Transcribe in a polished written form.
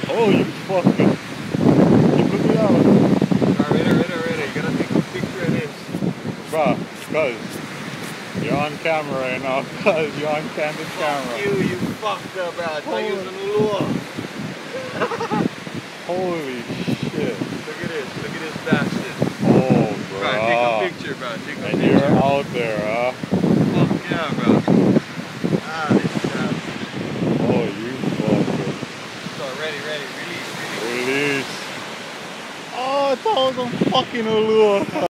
Oh, you fucking. You put me out. Alright. You gotta take a picture of this. Bruh, cuz. You're on camera right now, cuz. You're on candid camera. You fucked up, bro. I thought you was an ulua. Holy shit. Look at this bastard. Oh, bro. Bro, take a picture, bro. Take a And picture. you're out there, huh? Fuck yeah, bro. Ah, this is Oh, you fucker. So, ready. Release. Release. Oh, I thought I was on fucking Ulua.